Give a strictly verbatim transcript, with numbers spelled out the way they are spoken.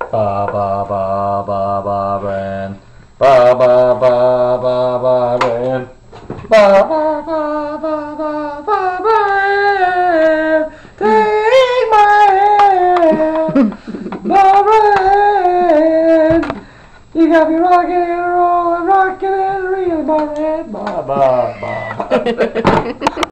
Ba ba ba ba ba Bran. Ba ba ba ba ba Bran. Ba ba ba ba ba ba Bran. Take my hand, ba Bran. You got me rocking and rolling, rocking and reeling, my red. Ba ba ba.